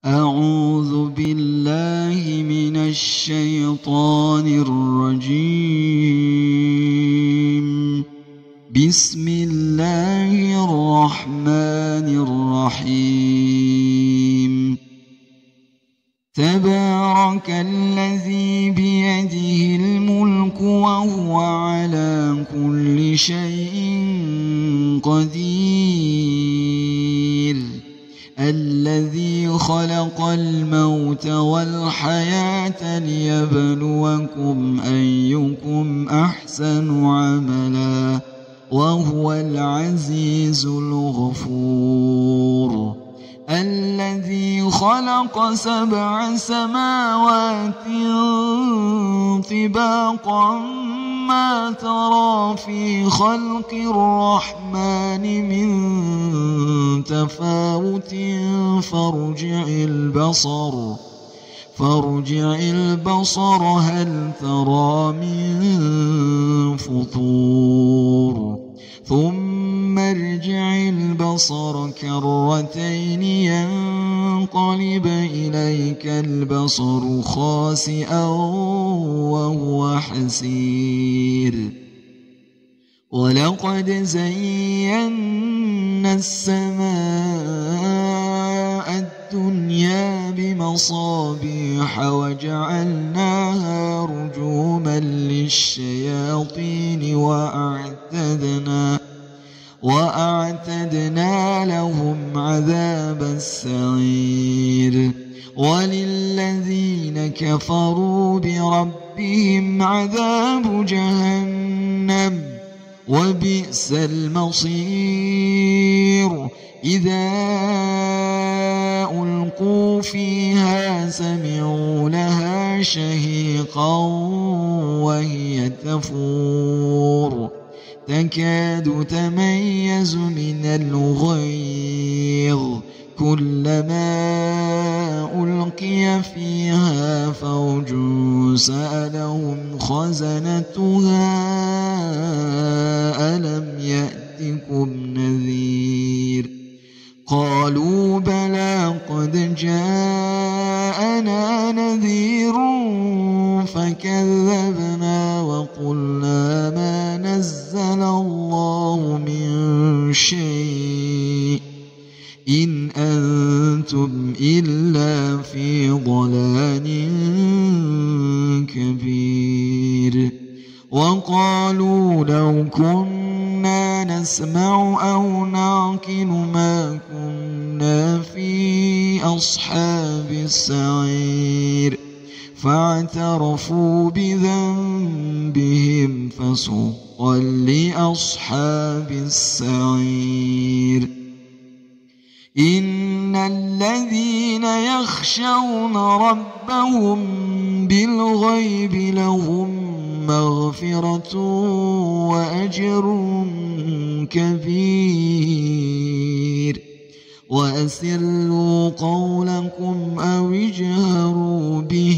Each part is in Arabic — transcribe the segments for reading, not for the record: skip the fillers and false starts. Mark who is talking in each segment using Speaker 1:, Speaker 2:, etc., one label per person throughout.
Speaker 1: أعوذ بالله من الشيطان الرجيم. بسم الله الرحمن الرحيم. تبارك الذي بيده الملك وهو على كل شيء قدير. الذي خلق الموت والحياة ليبلوكم أيكم أحسن عملا وهو العزيز الغفور. الذي خلق 7 سماوات طباقا ما ترى في خلق الرحمن من تفاوت فارجع البصر هل ترى من فطور ثم ارجع البصر كرتين ينقلب إليك البصر خاسئا وهو حسير. ولقد زينا السماء الدنيا بمصابيح وجعلناها رجوما للشياطين وأعتدنا لهم عذاب السعير. وللذين كفروا بربهم عذاب جهنم وبئس المصير. إذا ألقوا فيها سمعوا لها شهيقا وهي تفور تكاد تميز من الغيظ كلما ألقي فيها فوج سألهم خزنتها ألم يأتكم نذير قالوا بلى قد جاءنا نذير فكذبنا وقلنا ما نزل الله من شيء إن أنتم إلا في ضلال كبير. وقالوا لو كنا نسمع أو نعقل ما كنا في أصحاب السعير فاعترفوا بذنبهم فسحقا لأصحاب السعير. إن الذين يخشون ربهم بالغيب لهم مغفرة وأجر كبير. وأسروا قولكم أو اجهروا به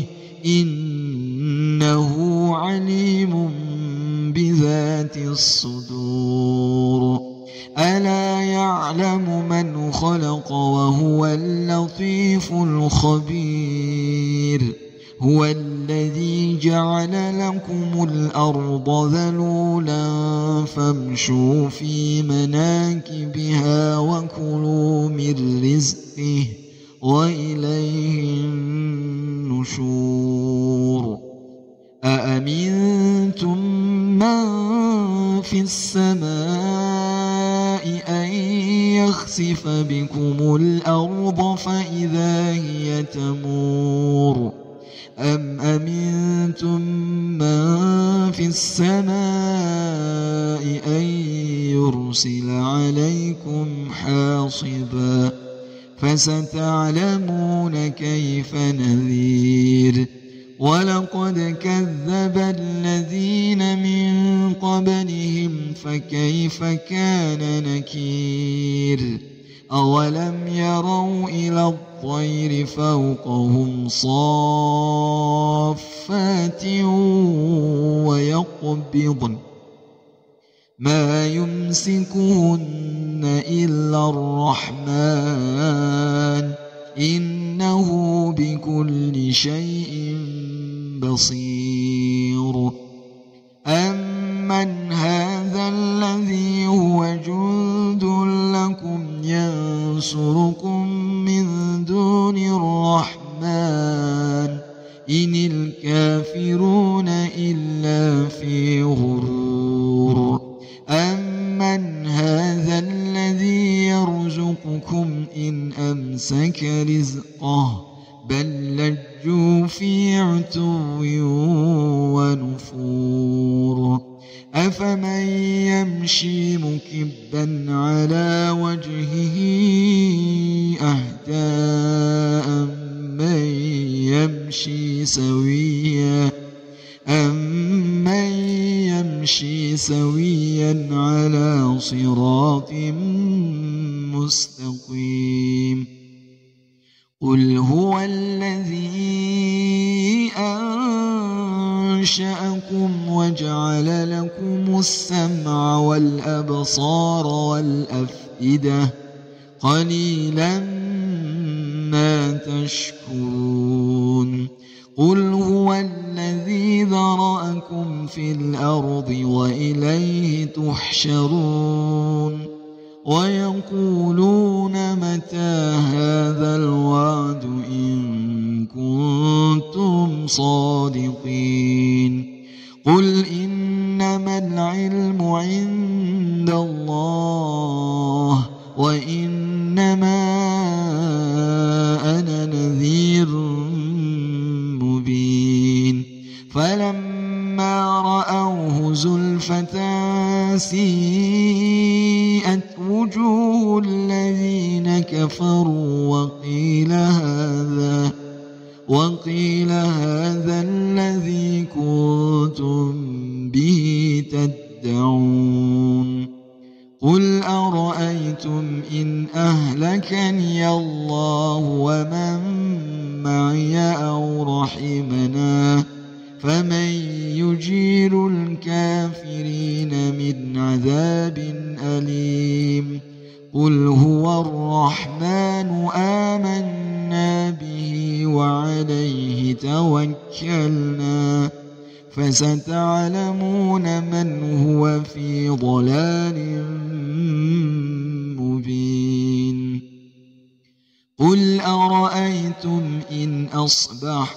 Speaker 1: إنه عليم بذات الصدور. ألا يعلم من خلق وهو اللطيف الخبير. هو الذي جعل لكم الأرض ذلولا فامشوا في مناكبها وكلوا من رزقه وإليه النشور. أأمنتم من في السماء أن يخسف بكم الأرض فإذا هي تمور أم أمنتم من في السماء أن يرسل عليكم حاصبا فستعلمون كيف نذير. ولقد كذب الذين من قبلهم فكيف كان نكير. أولم يروا إلى الطير فوقهم صافات ويقبضن ما يمسكهن إلا الرحمن إنه إنه بكل شيء بصير أمن هذا الذي هو جند لكم ينصركم من دون الرحمن إن الكافرون إلا في غرور أمن هذا الذي يرزقكم إن أمسك رزقه بل لجوا في عتو ونفور أفمن يمشي مكبا على وجهه أهدى أمن يمشي سويا على صراط مستقيم قل هو الذي أنشأكم وجعل لكم السمع والأبصار والأفئدة قليلا ما تشكرون قل هو الذي ذرأكم في الأرض وإليه تحشرون ويقولون متى هذا الوعد إن كنتم صادقين قل إنما العلم عند الله وإنما أنا نذير مبين فلما رأوه زلفة سيئت وجوه الذين كفروا وقيل هذا الذي كنتم به تدعون قل أرأيتم إن أهلكني الله ومن معي أو رحمنا فمن يجير الكافرين من عذاب أليم قل هو الرحمن آمنا به وعليه توكلنا فستعلمون من هو في ضلال مبين قل أرأيتم إن أصبح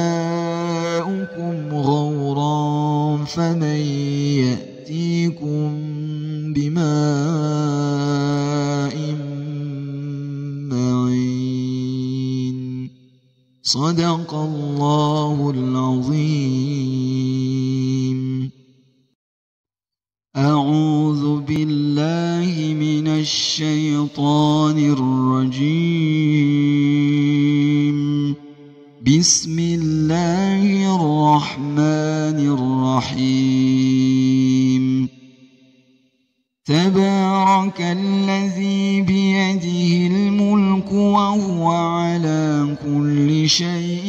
Speaker 1: ماؤكم غورا فمن يأتيكم بماء معين صدق الله العظيم أعوذ بالله من الشيطان الرجيم بسم الله الرحمن الرحيم تبارك الذي بيده الملك وهو على كل شيء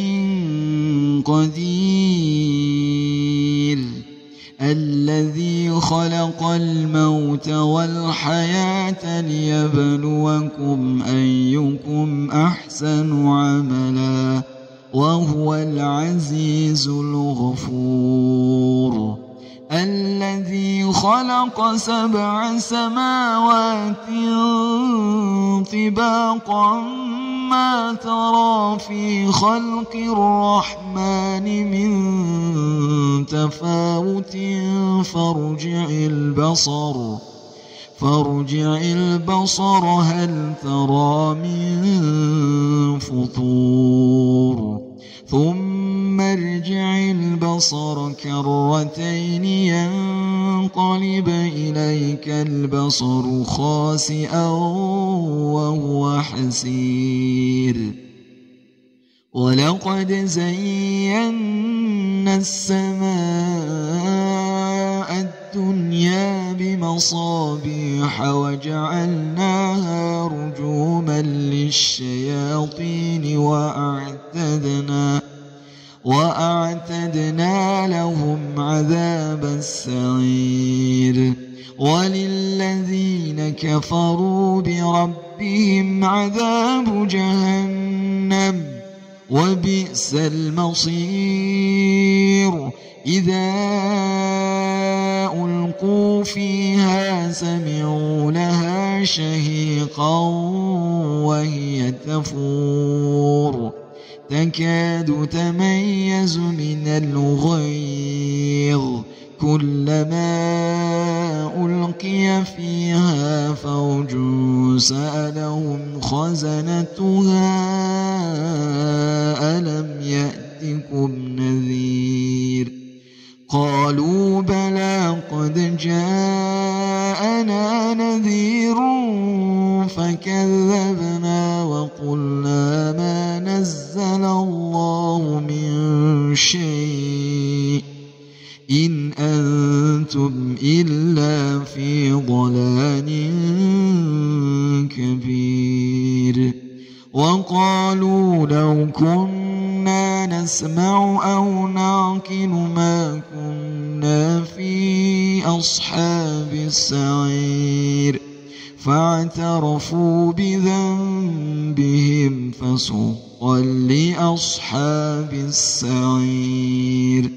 Speaker 1: قدير الذي خلق الموت والحياة ليبلوكم أيكم أحسن عملا وهو العزيز الغفور الذي خلق 7 سماوات طباقا ما ترى في خلق الرحمن من تفاوت فارجع البصر هل ترى من فطور ثم ارجع البصر كرتين ينقلب إليك البصر خاسئا وهو حسير ولقد زينا السماء الدنيا بمصابيح وجعلناها رجوما للشياطين وأعتدنا لهم عذاب السعير وللذين كفروا بربهم عذاب جهنم وبئس المصير. إذا ألقوا فيها سمعوا لها شهيقا وهي تفور تكاد تميز من الغيظ كلما ألقي فيها فوج سألهم خزنتها ألم يأتكم نذير قالوا بلى قد جاءنا نذير فكذبنا وقلنا ما نزل الله من شيء إن أنتم إلا في ضلال كبير. وقالوا لو كنا نسمع أو نعقل ما كنا في أصحاب السعير فاعترفوا بذنبهم فسحقا لأصحاب السعير.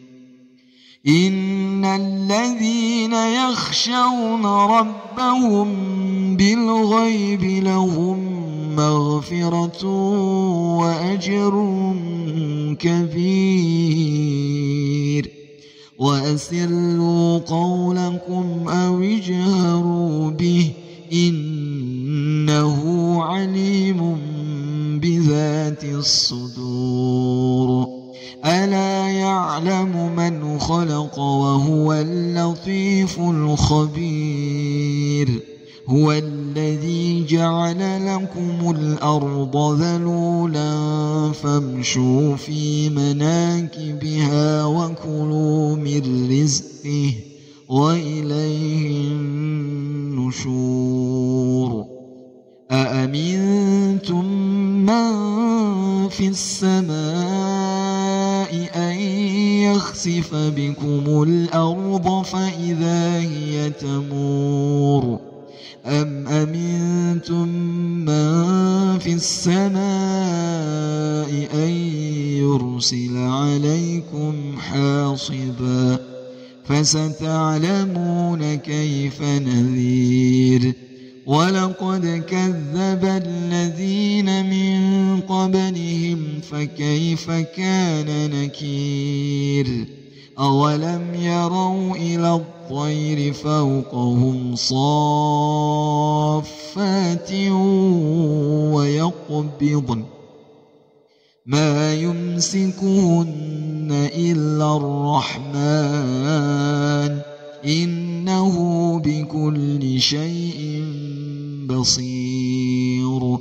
Speaker 1: إن الذين يخشون ربهم بالغيب لهم مغفرة وأجر كبير. وأسروا قولكم أو اجهروا به إنه عليم بذات الصدور. ألا يعلم من خلق وهو اللطيف الخبير. هو الذي جعل لكم الأرض ذلولا فامشوا في مناكبها وكلوا من رزقه وإليه النشور. أأمنتم من في السماء أن يخسف بكم الأرض فإذا هي تمور أم أمنتم من في السماء أن يرسل عليكم حاصبا فستعلمون كيف نذير. ولقد كذب الذين من قبلهم فكيف كان نكير. أولم يروا إلى الطير فوقهم صافات ويقبضن ما يمسكهن إلا الرحمن إنه بكل شيء بصير.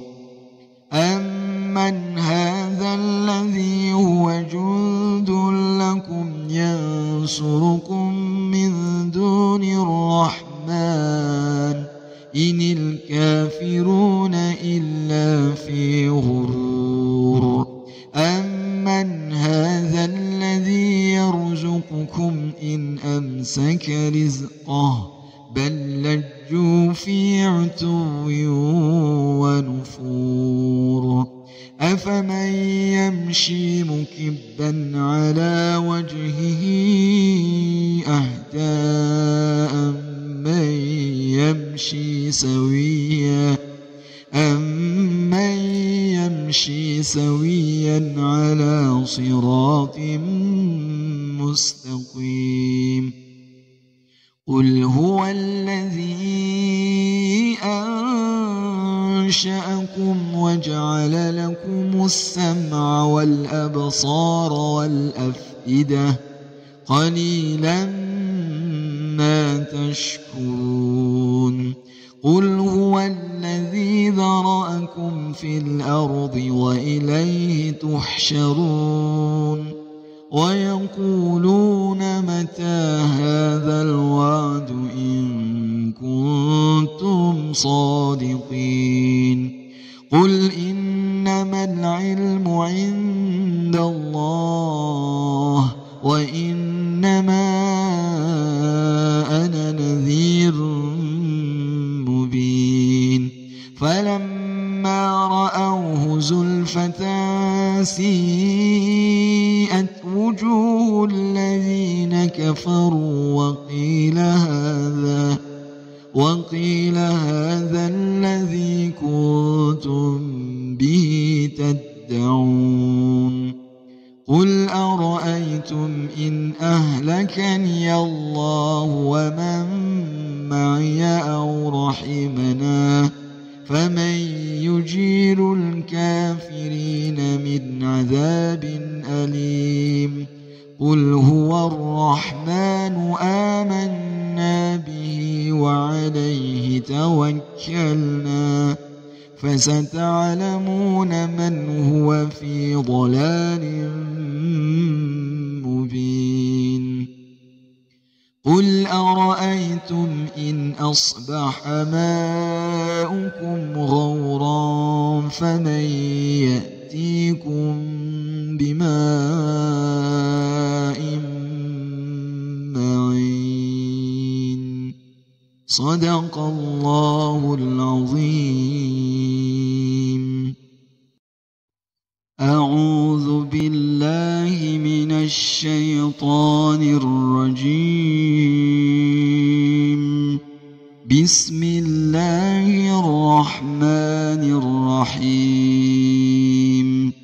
Speaker 1: أمن هذا الذي هو جند لكم ينصركم من دون الرحمن إن الكافرون إلا في غرور. أمن هذا الذي يرزقكم إن أمسك رزقه بل لجوا في عتو ونفور. أفمن يمشي مكبا على وجهه أهدى أمن يمشي سويا على صراط مستقيم. قل هو الذي أنشأكم وجعل لكم السمع والأبصار والأفئدة قليلا ما تشكرون. قل هو الذي ذرأكم في الأرض وإليه تحشرون. ويقولون متى هذا الوعد إن كنتم صادقين. قل إنما العلم عند الله وإنما أنا نذير مبين. فلما رأوه زلفة سيئت وجوه الذين كفروا وقيل هذا الذي كنتم به تدعون قل أرأيتم إن أهلكني الله ومن معي أو رحمنا فمن يجير الكافرين من عذاب أليم قل هو الرحمن آمنا به وعليه توكلنا فستعلمون من هو في ضلال مبين قل أرأيتم إن أصبح ماؤكم غورا فمن يأتيكم بماء معين صدق الله العظيم. أعوذ بالله من الشيطان الرجيم. بسم الله الرحمن الرحيم.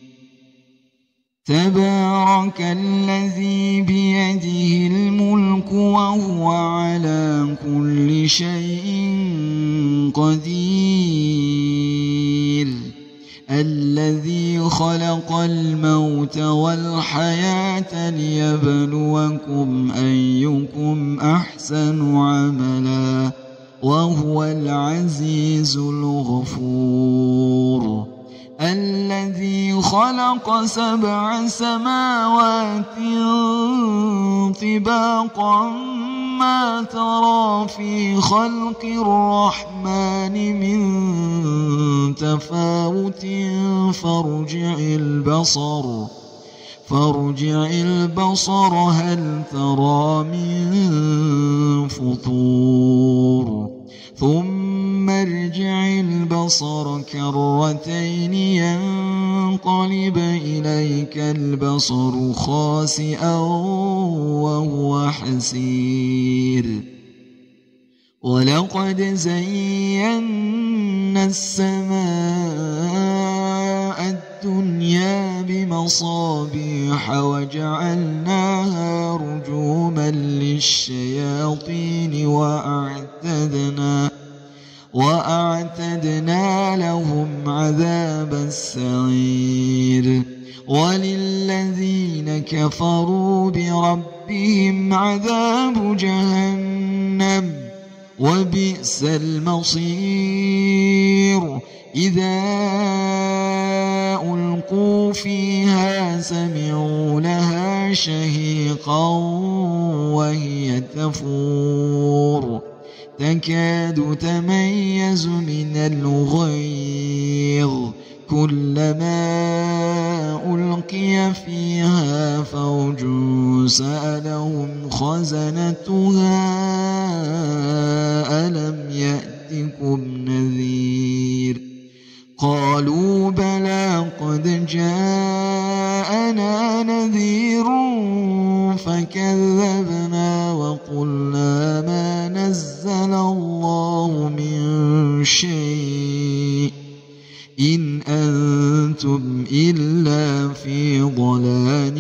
Speaker 1: تبارك الذي بيده الملك وهو على كل شيء قدير الذي خلق الموت والحياة ليبلوكم أيكم أحسن عملا وهو العزيز الغفور الذي خلق 7 سماوات طباقا ما ترى في خلق الرحمن من تفاوت فارجع البصر هل ترى من فطور ثم ارجع البصر كرتين ينقلب إليك البصر خاسئا وهو حسير ولقد زينا السماء الدنيا بمصابيح وجعلناها رجوما للشياطين وأعتدنا لهم عذاب السعير وللذين كفروا بربهم عذاب جهنم وبئس المصير إذا ألقوا فيها سمعوا لها شهيقا وهي تفور تكاد تميز من الغيظ كلما ألقي فيها فوج سألهم خزنتها ألم يأتكم نذير قالوا بلى قد جاءنا نذير فكذبنا وقلنا ما نزل الله من شيء إن أنتم إلا في ضلال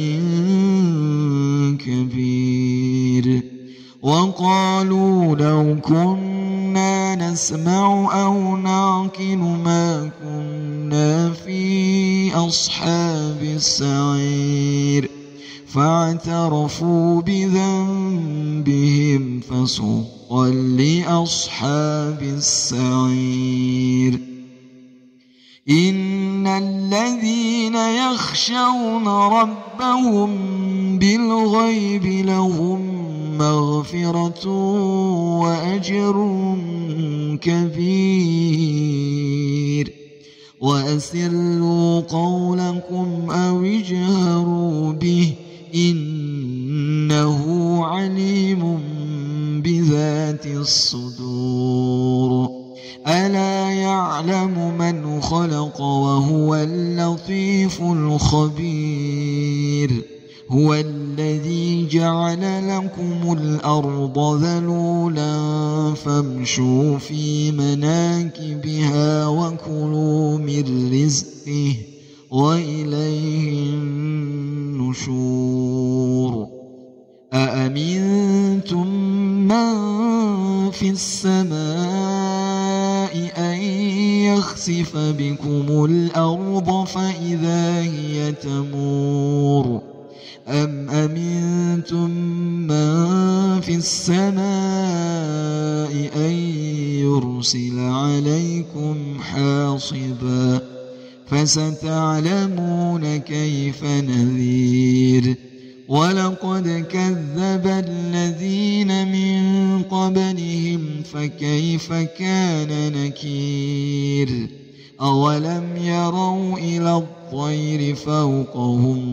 Speaker 1: كبير وقالوا لو كنا نسمع أو نعقل ما كنا في أصحاب السعير فاعترفوا بذنبهم فسحقا لأصحاب السعير إن الذين يخشون ربهم بالغيب لهم مغفرة وأجر كبير وأسروا قولكم أو اجهروا به إنه عليم بذات الصدور ألا يعلم من خلق وهو اللطيف اللطيف الخبير. هو الذي جعل لكم الأرض ذلولا فامشوا في مناكبها وكلوا من رزقه وإليه النشور. أأمنتم من في السماء أن يخسف بكم الأرض فإذا هي تمور أم أمنتم من في السماء أن يرسل عليكم حاصبا فستعلمون كيف نذير. ولقد كذب الذين من قبلهم فكيف كان نكير. أولم يروا إلى الطير فوقهم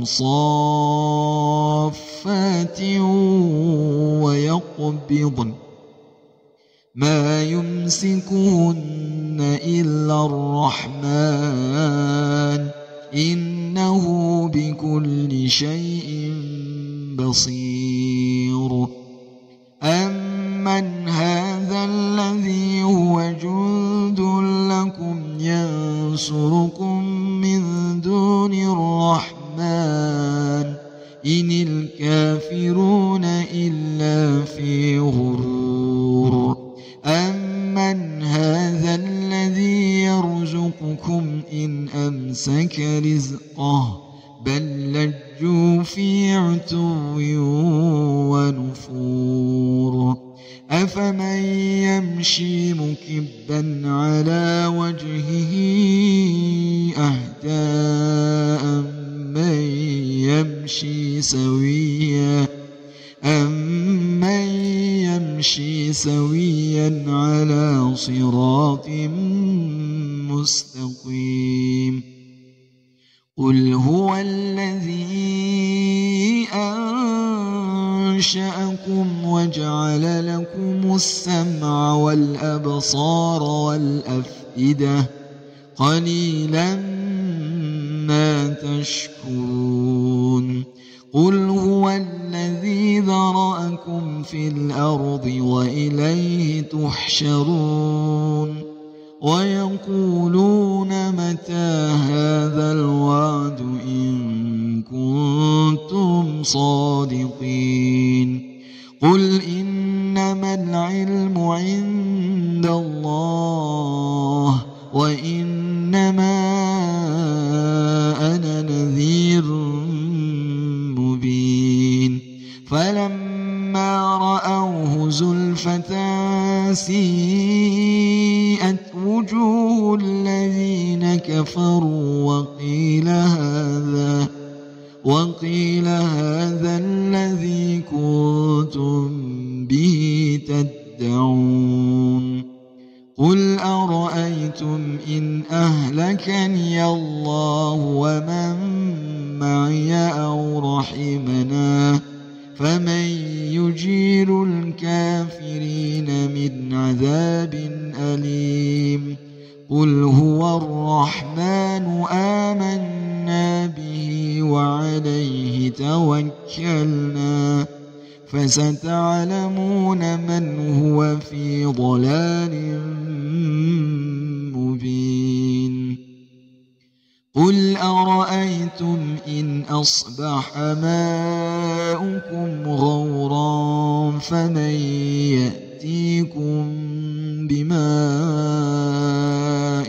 Speaker 1: صافات ويقبضن ما يمسكهن إلا الرحمن إنه بكل شيء بصير. أمن هذا الذي هو جند لكم ينصركم من دون الرحمن إن الكافرون إلا في غرور. أمن هذا الذي يرزقكم إن أمسك رزقه بل لجوا في عتو ونفور. أفمن يمشي مكبا على وجهه أهدى أمن يمشي سويا على صراط مستقيم. قل هو الذي أنشأكم وجعل لكم السمع والأبصار والأفئدة قليلا ما تشكرون. قل هو الذي ذرأكم في الأرض وإليه تحشرون. ويقولون متى هذا الوعد إن كنتم صادقين. قل إنما العلم عند الله وإنما أنا نذير مبين. فلما رأوه زلفة سيئت وجوه الذين كفروا وقيل هذا الذي كنتم به تدعون. قل أرأيتم إن أهلكني الله ومن معي أو رحمنا فمن يجير الكافرين من عذاب أليم. قل هو الرحمن آمنا به وعليه توكلنا فستعلمون من هو في ضلال مبين. قل أرأيتم إن أصبح ماؤكم غورا فمن يأتيكم بماء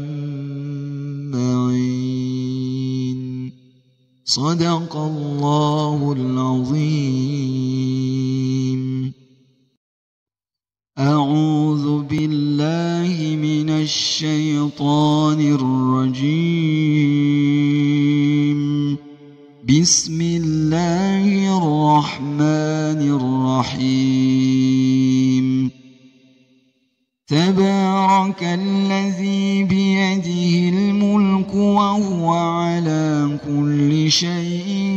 Speaker 1: معين. صدق الله العظيم. أعوذ بالله من الشيطان الرجيم. بسم الله الرحمن الرحيم. تبارك الذي بيده الملك وهو على كل شيء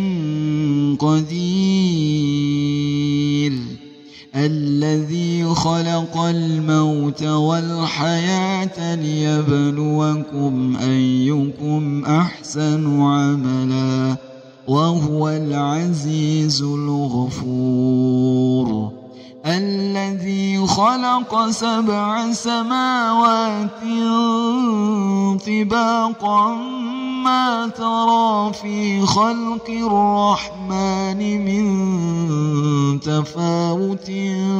Speaker 1: قدير. الذي خلق الموت والحياة ليبلوكم أيكم أحسن عملا عملا وهو العزيز الغفور الذي خلق 7 سماوات طباقا ما ترى في خلق الرحمن من تفاوت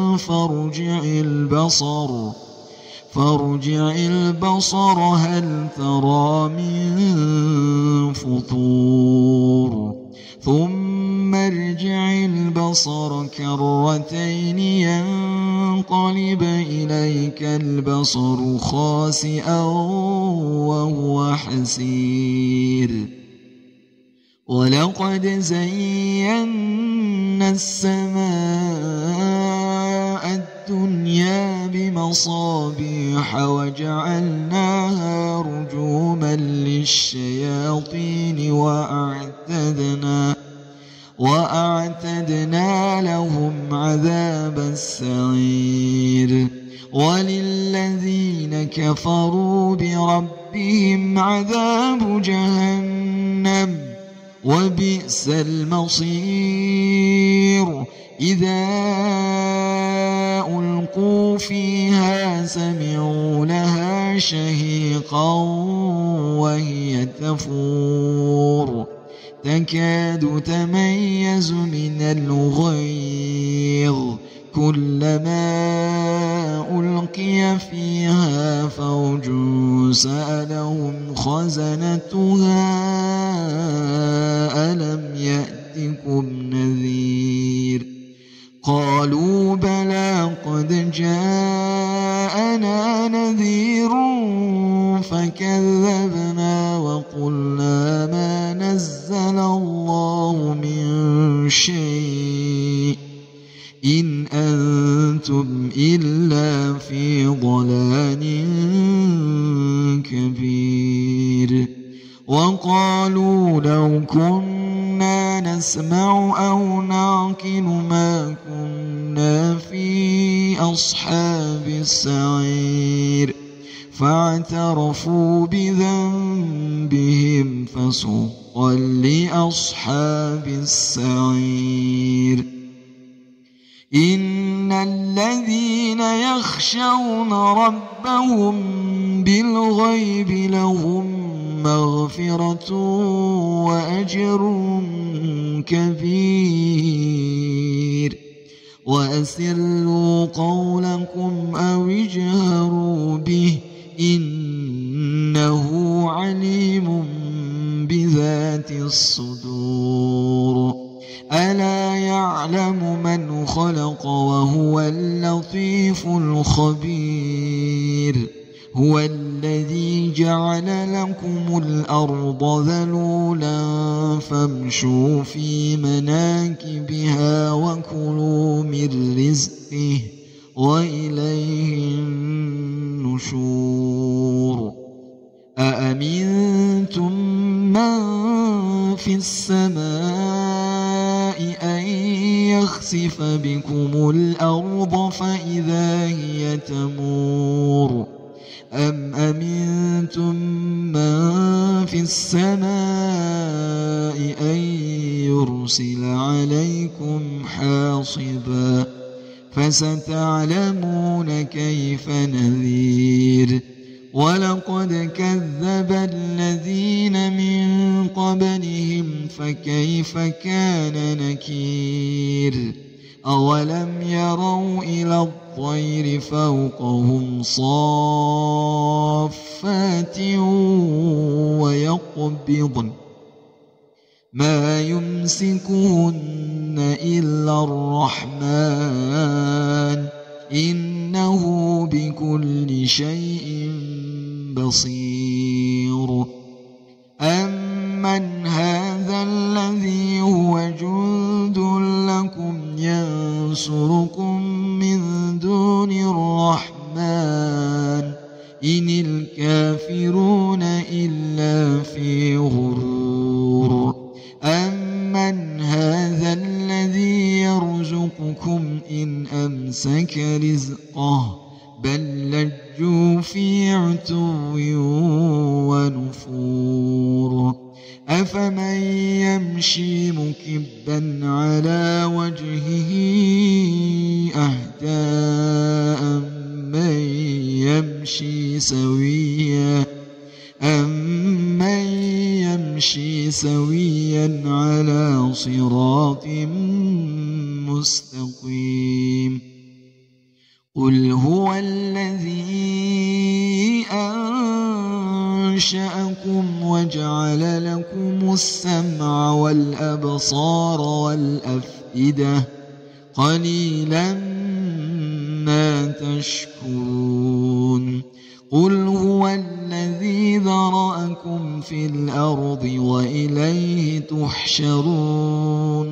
Speaker 1: فارجع البصر هل ترى من فطور ثم ارجع البصر كرتين ينقلب إليك البصر خاسئا وهو حسير ولقد زينا السماء الدنيا بمصابيح وجعلناها رجوما للشياطين وأعتدنا لهم عذاب السعير وللذين كفروا بربهم عذاب جهنم وبئس المصير إذا ألقوا فيها سمعوا لها شهيقا وهي تفور تكاد تميز من الغيظ كلما ألقي فيها فوج سألهم خزنتها ألم يأتكم نذير قالوا بلى قد جاءنا نذير فكذبنا وقلنا ما نزل الله من شيء إن أنتم إلا في ضلال كبير وقالوا لو كنا نسمع أو نعقل ما كنا في أصحاب السعير فاعترفوا بذنبهم فسحقا لأصحاب السعير إن الذين يخشون ربهم بالغيب لهم مغفرة وأجر كبير وأسروا قولكم أو اجهروا به إنه عليم بذات الصدور ألا يعلم من خلق وهو اللطيف الخبير هو الذي جعل لكم الأرض ذلولا فامشوا في مناكبها وكلوا من رزقه وإليه النشور أأمنتم من في السماء أن يخسف بكم الأرض فإذا هي تمور أم أمنتم من في السماء أن يرسل عليكم حاصبا فستعلمون كيف نذير ولقد كذب الذين من قبلهم فكيف كان نكير أولم يروا إلى الطير فوقهم صافات ويقبضن ما يمسكهن إلا الرحمن إنه بكل شيء بصير أمن هذا الذي هو جند لكم ينصركم من دون الرحمن إن الكافرون إلا في غرور أمن هذا الذي يرزقكم إن أمسك رزقه بل لجوا في عتو ونفور أفمن يمشي مكبا على وجهه أهدى أمن يمشي سويا على صراط مستقيم قل هو الذي أنشأكم وجعل لكم السمع والأبصار والأفئدة قليلا ما تشكرون قل هو الذي ذرأكم في الأرض وإليه تحشرون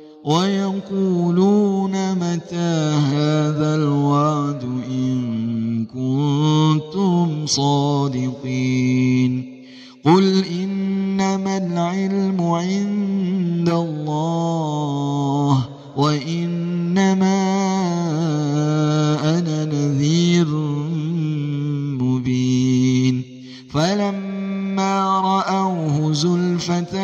Speaker 1: ويقولون متى هذا الوعد إن كنتم صادقين قل إنما العلم عند الله وإنما أنا نذير مبين فلما رأوه زلفة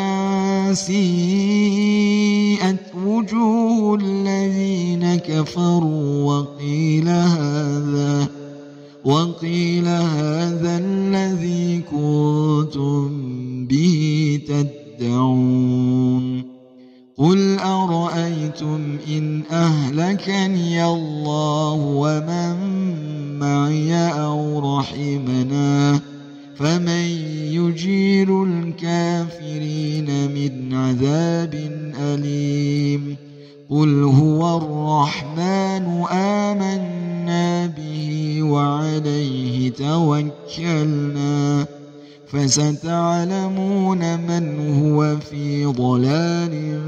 Speaker 1: سيئت وجوه الذين كفروا وقيل هذا الذي كنتم به تدعون قل أرأيتم إن أهلكني الله ومن معي أو رحمنا فمن يجير الكافرين من عذاب أليم قل هو الرحمن آمنا به وعليه توكلنا فستعلمون من هو في ضلال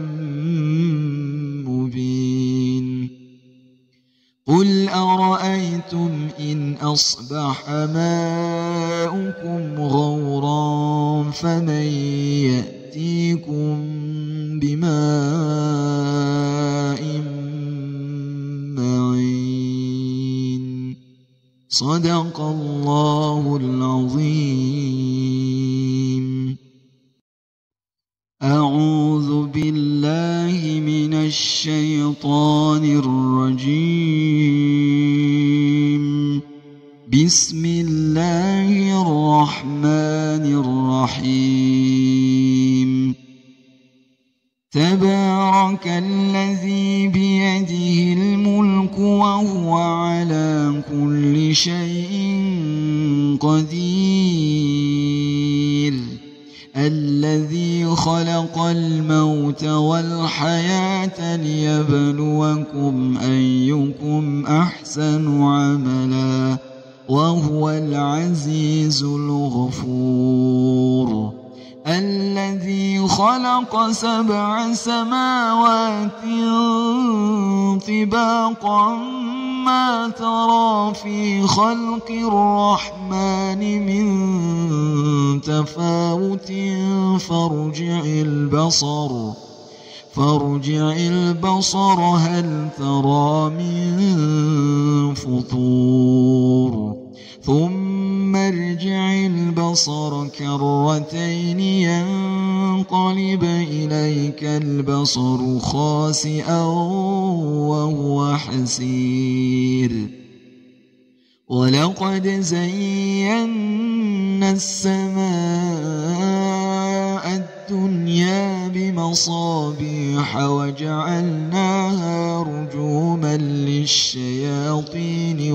Speaker 1: مبين قل أرأيتم إن أصبح ماؤكم غورا فمن يأتيكم بماء معين صدق الله العظيم أعوذ بالله من الشيطان الرجيم بسم الله الرحمن الرحيم تبارك الذي بيده الملك وهو على كل شيء قدير الذي خلق الموت والحياة ليبلوكم أيكم أحسن عملا وهو العزيز الغفور الذي خلق 7 سماوات طباقا ما ترى في خلق الرحمن من تفاوت فارجع البصر هل ترى من فطور ثم ارجع البصر كرتين ينقلب إليك البصر خاسئا وهو حسير ولقد زينا السماء الدنيا بمصابيح وجعلناها رجوما للشياطين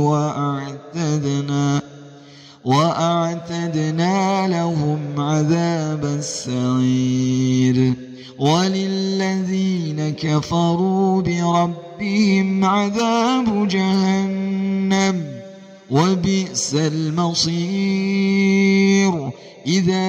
Speaker 1: وأعتدنا لهم عذاب السعير وللذين كفروا بربهم عذاب جهنم وبئس المصير إذا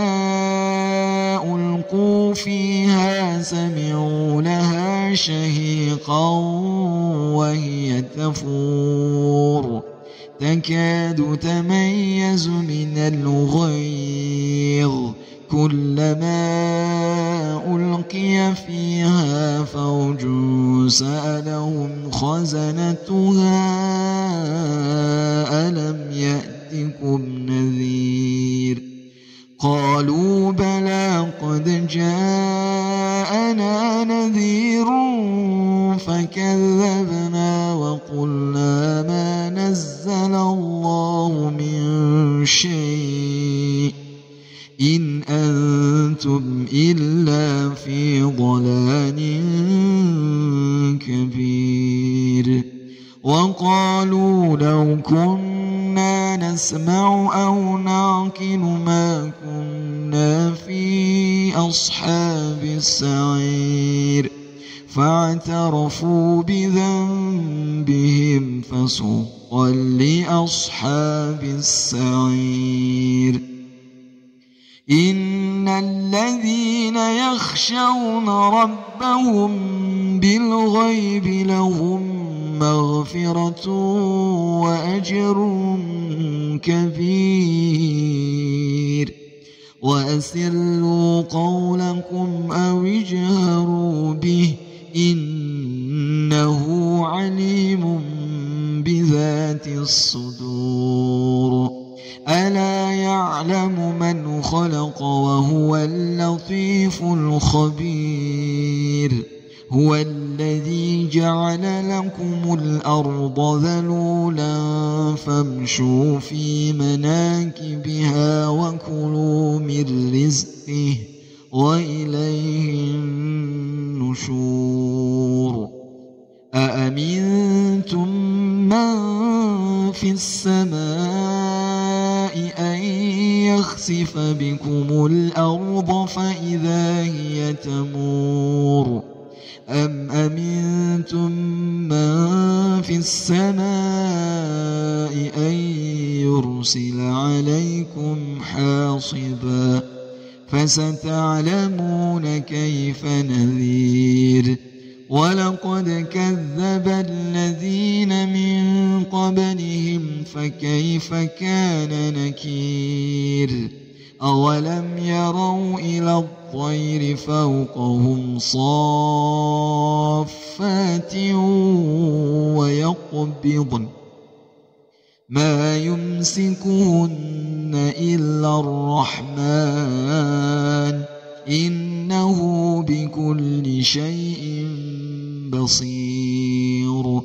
Speaker 1: ألقوا فيها سمعوا لها شهيقا وهي تفور تكاد تميز من الغيظ كلما ألقي فيها فوج سألهم خزنتها ألم يأتكم نذير قالوا بلى قد جاء جاءنا نذير فكذبنا وقلنا ما نزل الله من شيء إن أنتم إلا في ضلال كبير. وقالوا لو كنا نسمع أو نعقل ما كنا في أصحاب السعير فاعترفوا بذنبهم فسحقا لأصحاب السعير. إن الذين يخشون ربهم بالغيب لهم مغفرة وأجر كبير. وأسروا قولكم أو اجهروا به إنه عليم بذات الصدور. ألا يعلم من خلق وهو اللطيف الخبير. هو الذي جعل لكم الأرض ذلولا فامشوا في مناكبها وكلوا من رزقه وإليه النشور. أأمنتم من في السماء أن يخسف بكم الأرض فإذا هي تمور أم أمنتم من في السماء أن يرسل عليكم حاصبا فستعلمون كيف نذير. ولقد كذب الذين من قبلهم فكيف كان نكير. أولم يروا إلى الطير فوقهم صافات ويقبضن ما يمسكهن إلا الرحمن إنه بكل شيء بصير.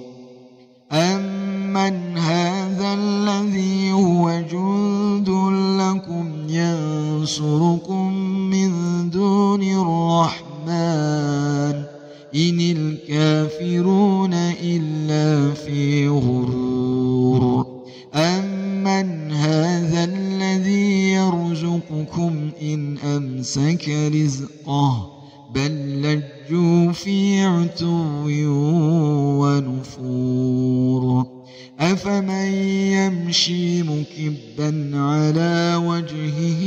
Speaker 1: أمن هذا الذي هو جند لكم ينصركم من دون الرحمن إن الكافرون إلا في غرور. أمن هذا الذي يرزقكم إن أمسك رزقه بل لجوا في عتو ونفور. أفمن يمشي مكبا على وجهه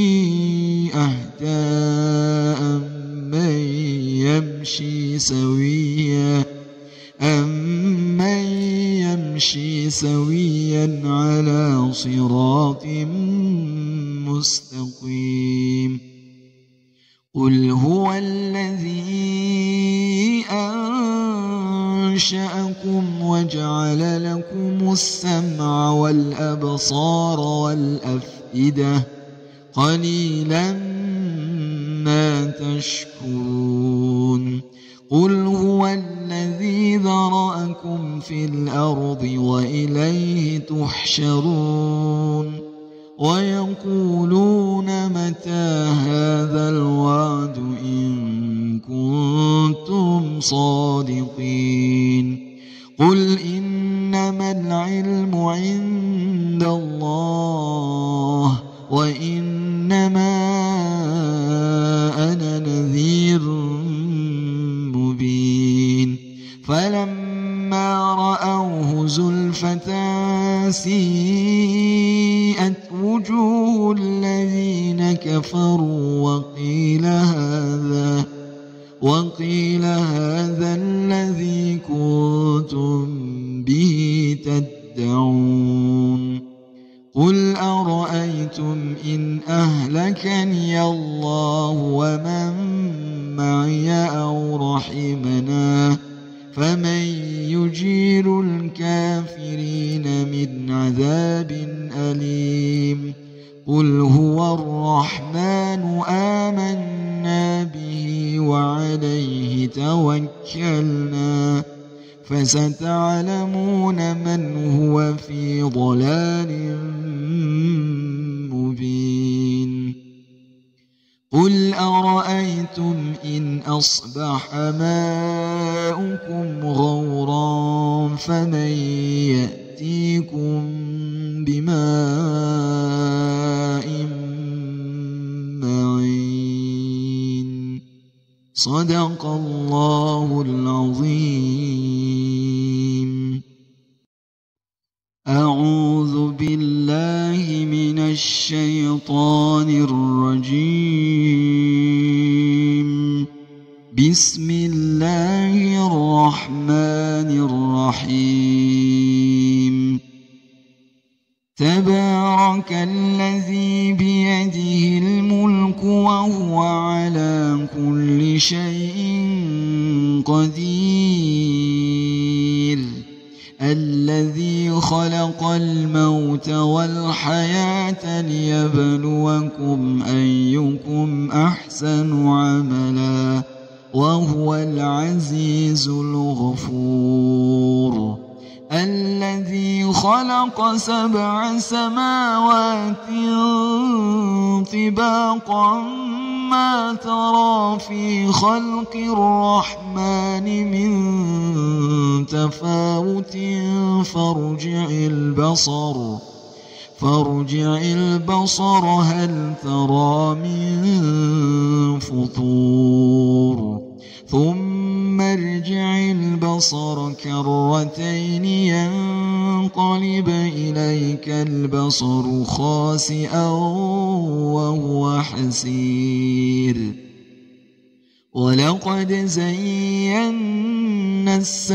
Speaker 1: أهدى أمن يمشي سويا على صراط مستقيم. قل هو الذي أنشأكم وجعل لكم السمع والأبصار والأفئدة قليلا ما تشكرون. قل هو الذي ذرأكم في الأرض وإليه تحشرون. ويقولون متى هذا الوعد إن كنتم صادقين. قل إنما العلم عند الله وإنما أنا نذير مبين. فلما رأوه زلفة سيئت وجوه الذين كفروا وقيل هذا الذي كنتم به تدعون. قل أرأيتم إن أهلكني الله ومن معي أو رحمنا فمن يجير الكافرين من عذاب أليم. قل هو الرحمن آمنا به وعليه توكلنا فستعلمون من هو في ضلال مبين قل أرأيتم إن أصبح ماؤكم غورا فمن يأتيكم بماء معين صدق الله العظيم. أعوذ بالله من الشيطان الرجيم. بسم الله الرحمن الرحيم. تبارك الذي بيده الملك وهو على كل شيء قدير الذي خلق الموت والحياة ليبلوكم أيكم أحسن عملا وهو العزيز الغفور الذي خلق 7 سماوات طباقا ما ترى في خلق الرحمن من تفاوت فارجع البصر هل ترى من فطور ثم ارجع البصر كرتين ينقلب إليك البصر خاسئا وهو حسير ولقد زينا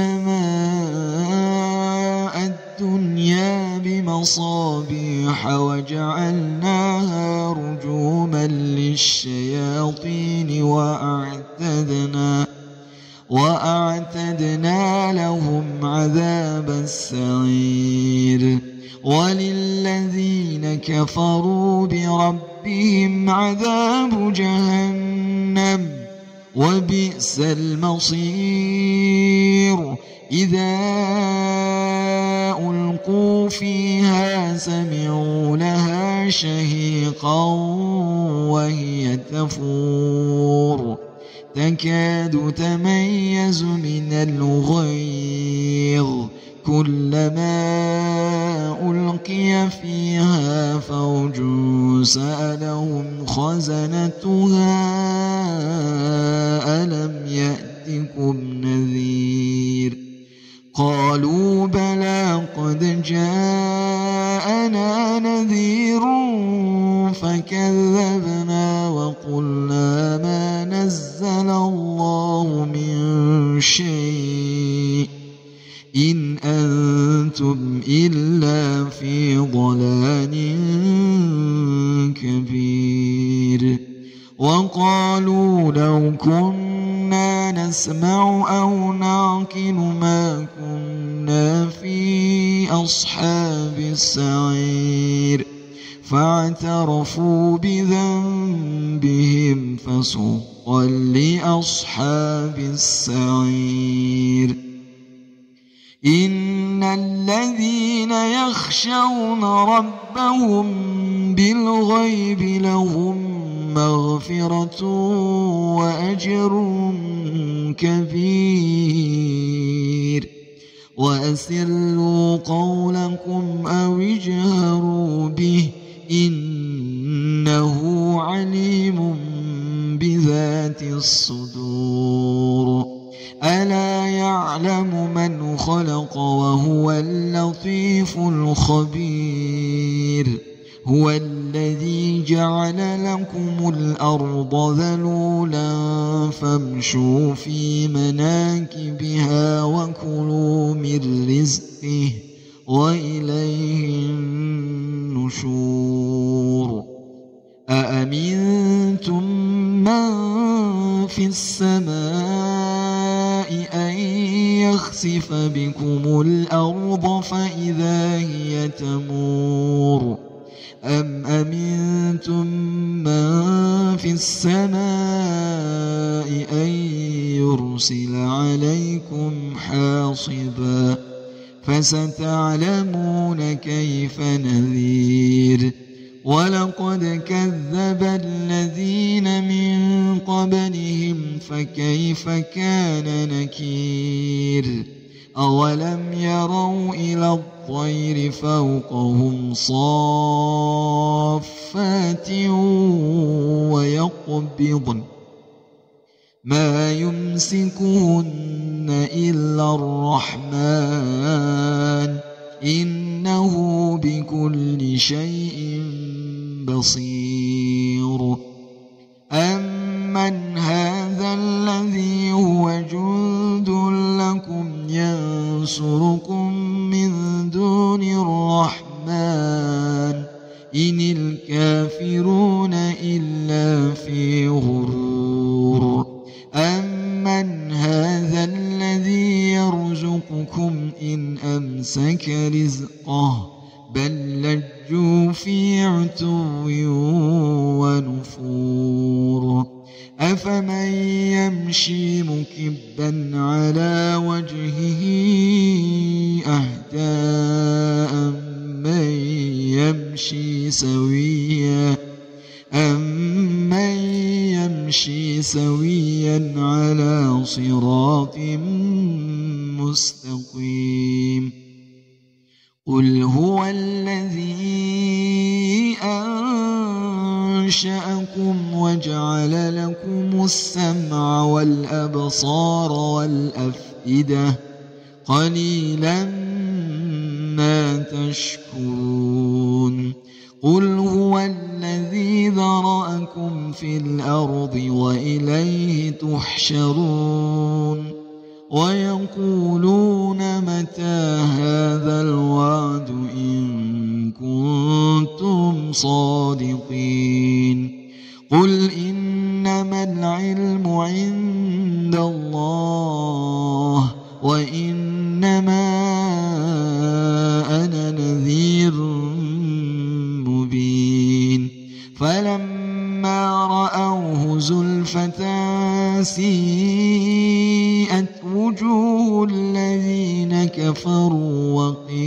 Speaker 1: السماء الدنيا بمصابيح وجعلناها رجوما للشياطين وأعتدنا لهم عذاب السعير وللذين كفروا بربهم عذاب جهنم وبئس المصير إذا ألقوا فيها سمعوا لها شهيقا وهي تفور تكاد تميز من الغيظ كلما ألقي فيها فوج سألهم خزنتها ألم يأتكم نذير قالوا بلى قد جاءنا نذير فكذبنا وقلنا ما نزل الله من شيء إن أنتم إلا في ضلال كبير وقالوا لو كنا نسمع أو نعقل ما كنا في أصحاب السعير فاعترفوا بذنبهم فسحقا لأصحاب السعير إن الذين يخشون ربهم بالغيب لهم مغفرة وأجر كبير وأسروا قولكم أو اجهروا به إنه عليم بذات الصدور ألا يعلم من خلق وهو اللطيف الخبير هو الذي جعل لكم الأرض ذلولا فامشوا في مناكبها وكلوا من رزقه وإليه النشور أأمنتم من في السماء أن يخسف بكم الأرض فإذا هي تمور أم أمنتم من في السماء أن يرسل عليكم حاصبا فستعلمون كيف نذير ولقد كذب الذين من قبلهم فكيف كان نكير أولم يروا إلى الطير فوقهم صافات ويقبضن ما يمسكهن إلا الرحمن إنه بكل شيء بصير أمن هذا الذي هو جند لكم ينصركم من دون الرحمن إن الكافرون إلا في غرور أمن هذا الذي يرزقكم إن أمسك رزقه بل لجوا في عتو ونفور أفمن يمشي مكبا على وجهه أهدى أمن يمشي سويا على صراط مستقيم قل هو الذي أنشأكم وجعل لكم السمع والأبصار والأفئدة قليلا ما تشكرون قل هو الذي ذرأكم في الأرض وإليه تحشرون ويقولون متى هذا الوعد إن كنتم صادقين قل إنما العلم عند الله وإنما أنا نذير مبين فلما رأوه زلفة سيئت وجوه الذين كفروا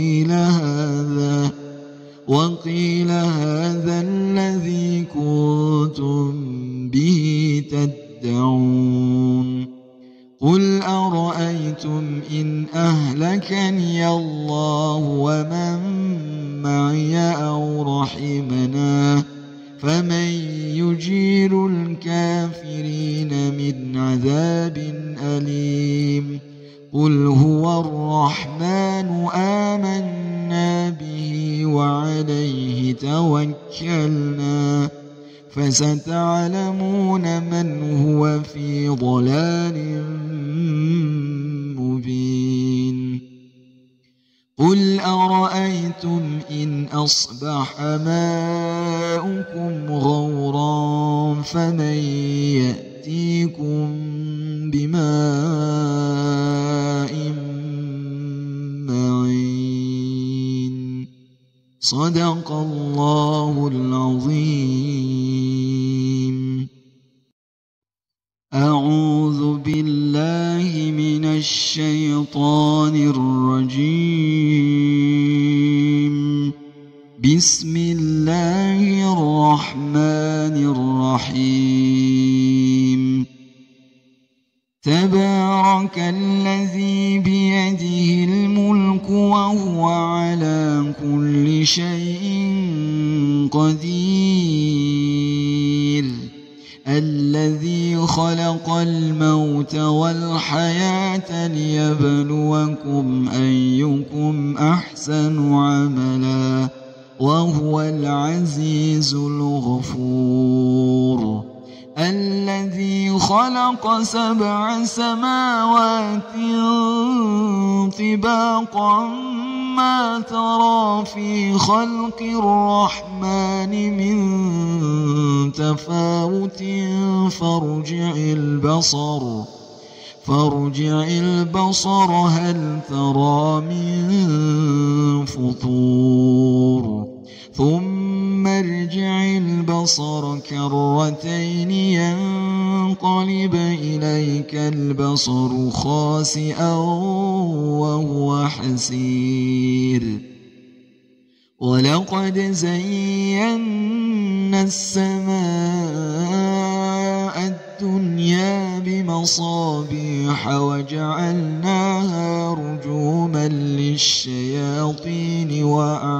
Speaker 1: وقيل هذا الذي كنتم به تدعون قل أرأيتم إن أهلكني الله ومن معي أو رحمنا فمن يجير الكافرين من عذاب أليم قل هو الرحمن آمنا به وعليه توكلنا فستعلمون من هو في ضلال مبين قل أرأيتم إن أصبح ماؤكم غورا فمن يأتيكم بماء معين صدق الله العظيم أعوذ بالله من الشيطان الرجيم بسم الله الرحمن الرحيم تبارك الذي بيده الملك وهو على كل شيء قدير الذي خلق الموت والحياة ليبلوكم أيكم أحسن عملا وهو العزيز الغفور الذي خلق 7 سماوات طباقا ما ترى في خلق الرحمن من تفاوت فارجع البصر هل ترى من فطور ثم ارجع البصر كرتين ينقلب إليك البصر خاسئا وهو حسير ولقد زينا السماء الدنيا بمصابيح وجعلناها رجوما للشياطين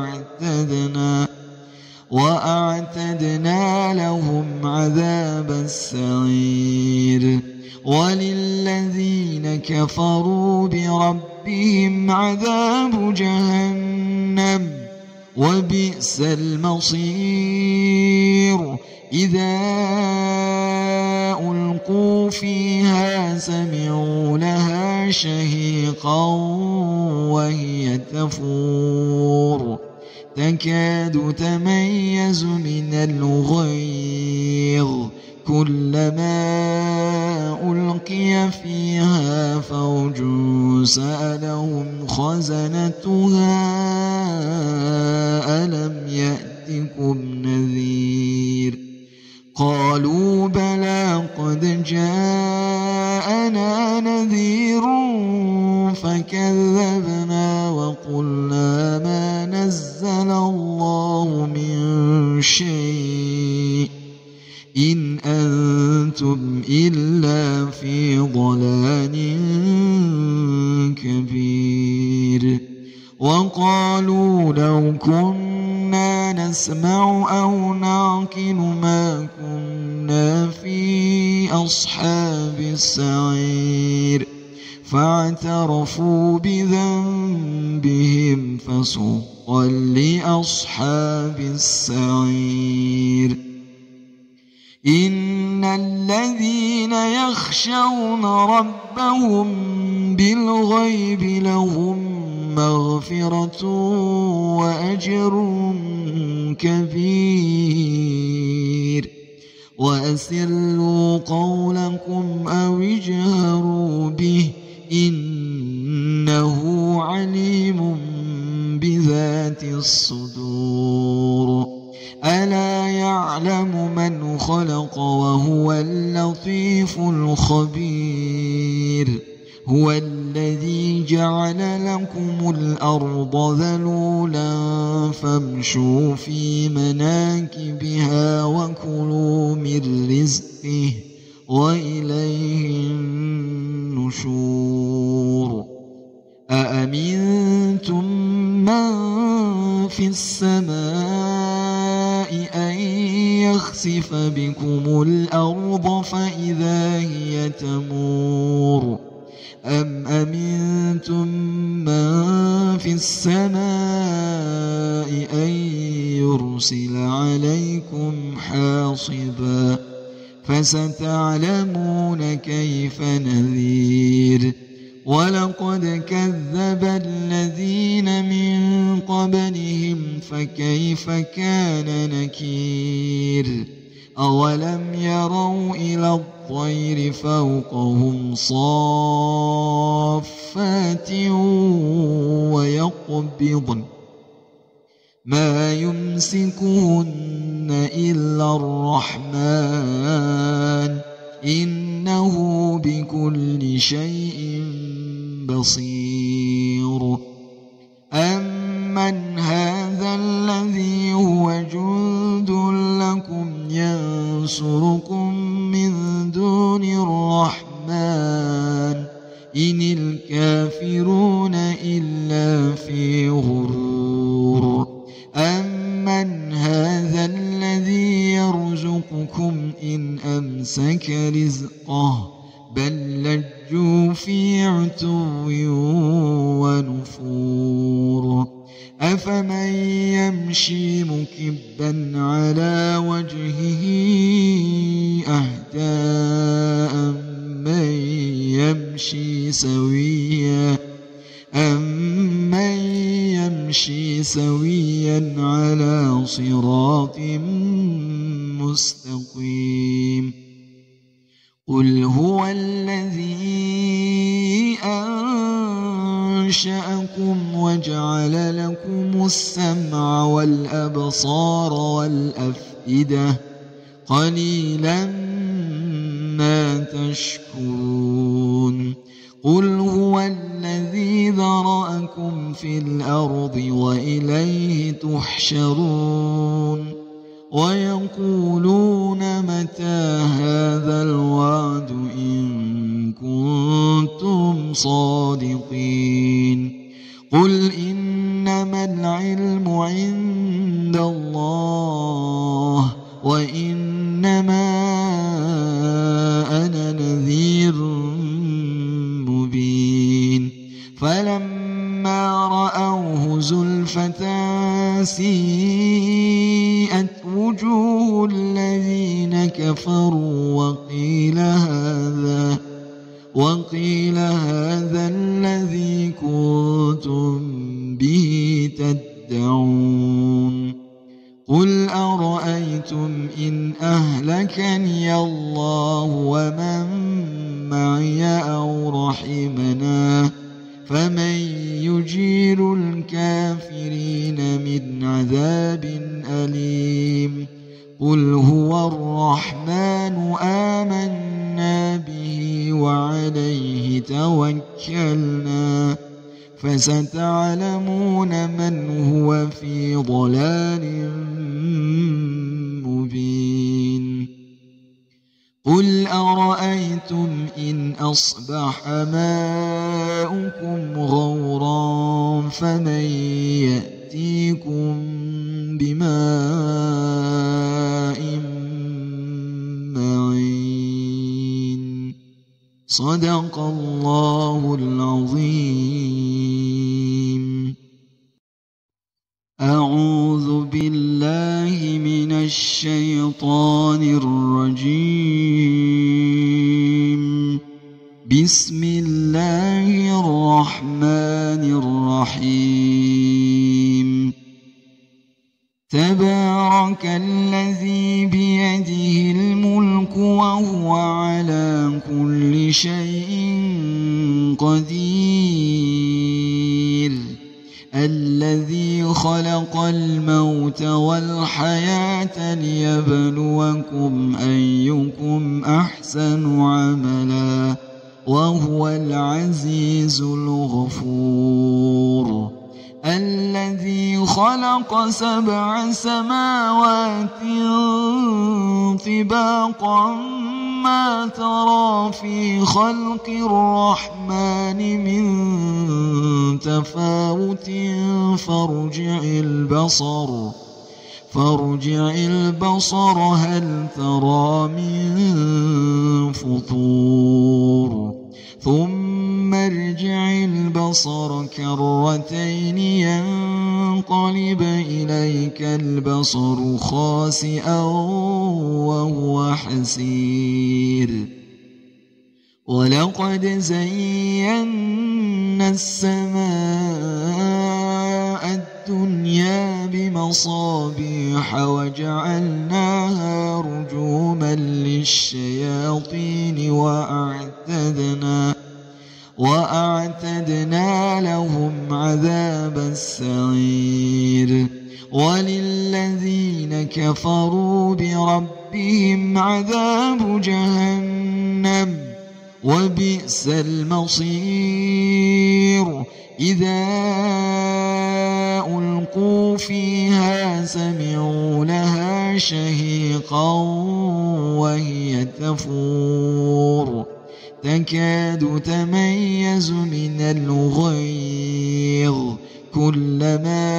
Speaker 1: وأعتدنا لهم عذاب السعير وللذين كفروا بربهم عذاب جهنم وبئس المصير إذا ألقوا فيها سمعوا لها شهيقا وهي تفور تكاد تميز من الغيظ كلما ألقي فيها فوج سألهم خزنتها ألم يأتكم نذير قالوا بلى قد جاءنا نذير فكذبنا وقلنا ما نزل الله من شيء إن أنتم إلا في ضلال كبير وقالوا لو كنا نسمع أو نعقل ما كنا في أصحاب السعير فاعترفوا بذنبهم فسحقا لأصحاب السعير إن الذين يخشون ربهم بالغيب لهم مغفرة وأجر كبير وأسروا قولكم أو اجهروا به إنه عليم بذات الصدور ألا يعلم من خلق وهو اللطيف الخبير هو الذي جعل لكم الأرض ذلولا فامشوا في مناكبها وكلوا من رزقه وإليه النشور أأمنتم من في السماء أن يخسف بكم الأرض فإذا هي تمور أم أمنتم من في السماء أن يرسل عليكم حاصبا فستعلمون كيف نذير ولقد كذب الذين من قبلهم فكيف كان نكير أولم يروا إلى الطير فوقهم صافات ويقبضن ما يمسكهن إلا الرحمن إنه بكل شيء بصير أمن هذا الذي هو جند لكم ينصركم من دون الرحمن إن الكافرون إلا في غرور أمن هذا الذي يرزقكم إن أمسك رزقه بل لجوا في عتو ونفور أفمن يمشي مكبا على وجهه أهدى أمن يمشي سويا على صراط مستقيم قل هو الذي أنشأكم وجعل لكم السمع والأبصار والأفئدة قليلا ما تشكرون قل هو الذي ذرأكم في الأرض وإليه تحشرون ويقولون متى هذا الوعد إن كنتم صادقين قل إنما العلم عند الله وإنما أنا نذير مبين فلما رأوه زلفة سيئت وجوه الذين كفروا وقيل هذا الذي كنتم به تدعون قل أرأيتم إن أهلكني الله ومن معي أو رحمنا فمن يجير الكافرين من عذاب أليم قل هو الرحمن آمنا به وعليه توكلنا فستعلمون من هو في ضلال مبين قل أرأيتم إن أصبح ماؤكم غورا فمن يأتيكم بماء معين صدق الله العظيم. أعوذ بالله من الشيطان الرجيم. بسم الله الرحمن الرحيم. تبارك الذي بيده الملك وهو على كل شيء قدير الذي خلق الموت والحياة ليبلوكم أيكم أحسن عملا وهو العزيز الغفور الذي خلق 7 سماوات طباقا ما ترى في خلق الرحمن من تفاوت فارجع البصر هل ترى من فطور ثم ارجع البصر كرتين ينقلب إليك البصر خاسئا وهو حسير ولقد زينا السماء الدنيا بمصابيح وجعلناها رجوما للشياطين وأعتدنا لهم عذاب السعير وللذين كفروا بربهم عذاب جهنم وبئس المصير إذا ألقوا فيها سمعوا لها شهيقا وهي تفور تكاد تميز من الغيظ كلما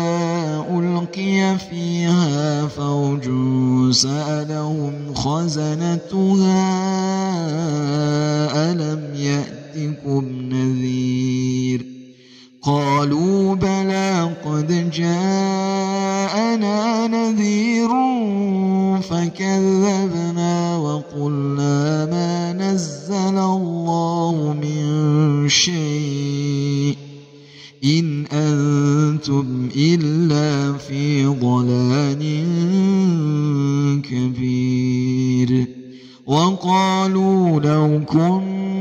Speaker 1: ألقي فيها فوج سألهم خزنتها ألم يأتكم نذير قالوا بلى قد جاءنا نذير فكذبنا وقلنا ما نزل الله من شيء إن أنتم إلا في ضلال كبير وقالوا لو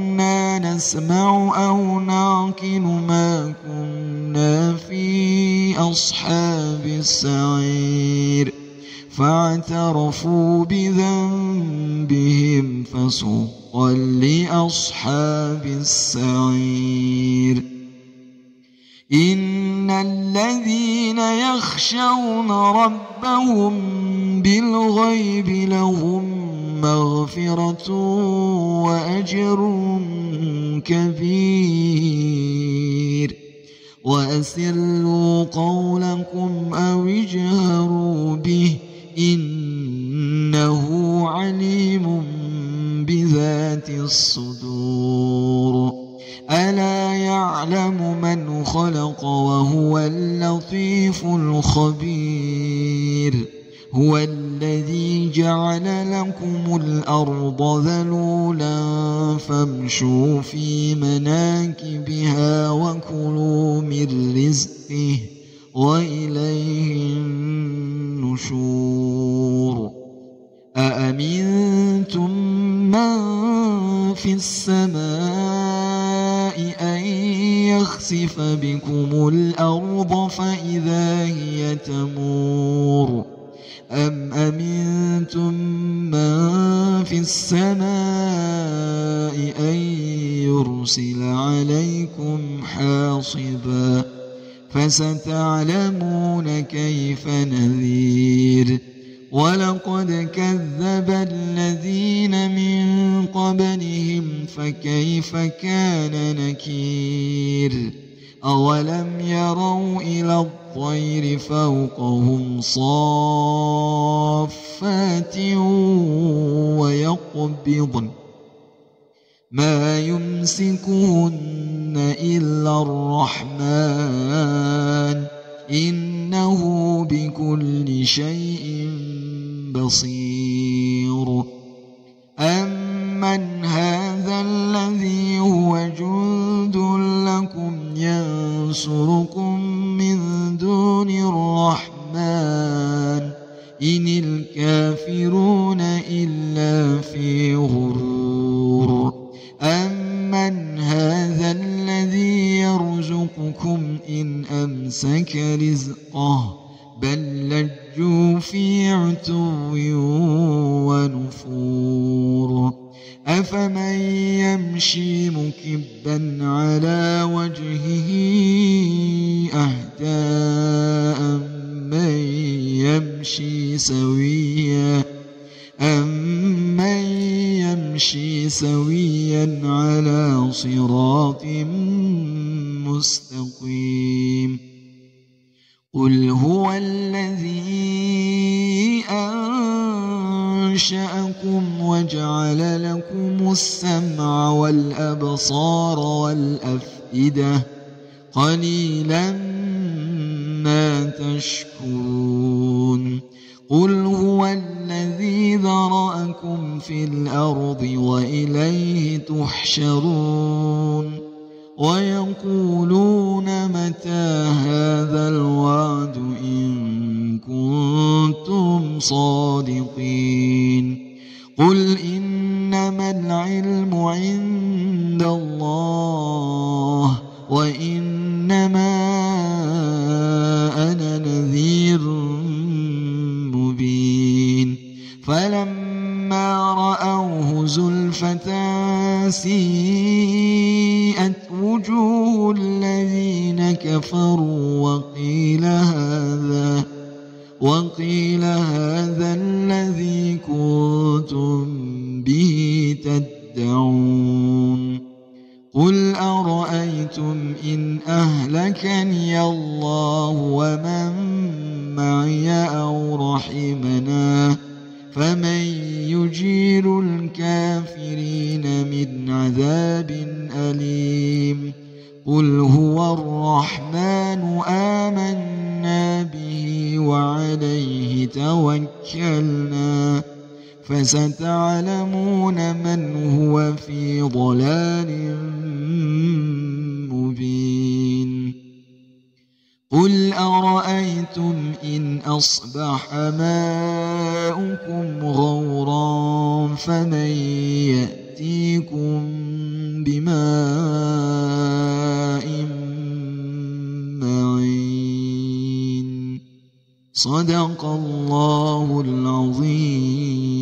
Speaker 1: كنا نسمع أو نعقل ما كنا في لأصحاب السعير فاعترفوا بذنبهم فسحقا لأصحاب السعير إن الذين يخشون ربهم بالغيب لهم مغفرة وأجر كبير وأسروا قولكم أو اجهروا به إنه عليم بذات الصدور ألا يعلم من خلق وهو اللطيف الخبير هو الذي جعل لكم الأرض ذلولا فامشوا في مناكبها وكلوا من رزقه وإليه النشور أأمنتم من في السماء أن يخسف بكم الأرض فإذا هي تمور أم أمنتم من في السماء أن يرسل عليكم حاصبا فستعلمون كيف نذير ولقد كذب الذين من قبلهم فكيف كان نكير أولم يروا إلى الطير فوقهم صافات ويقبضن ما يمسكهن إلا الرحمن إنه بكل شيء بصير أمن هذا الذي هو جند لكم ينصركم من دون الرحمن إن الكافرون إلا في غرور أمن هذا الذي يرزقكم إن أمسك رزقه بل لجوا في عتو ونفور أفمن يمشي مكبا على وجهه أهدى أمن يمشي سويا على صراط مستقيم قل هو الذي أنشأكم وجعل لكم السمع والأبصار والأفئدة قليلا ما تشكرون قل هو الذي ذرأكم في الأرض وإليه تحشرون ويقولون متى هذا الوعد إن كنتم صادقين قل إنما العلم عند الله وإنما أنا نذير مبين فلما رأوه زلفة سيئت وجوه الذين كفروا وقيل هذا الذي كنتم به تدعون قل أرأيتم إن أهلكني الله ومن معي أو رحمنا فمن يجير الكافرين من عذاب أليم قل هو الرحمن آمنا به وعليه توكلنا فستعلمون من هو في ضلال مبين قل أرأيتم إن أصبح ماؤكم غورا فمن يأتيكم بماء معين صدق الله العظيم.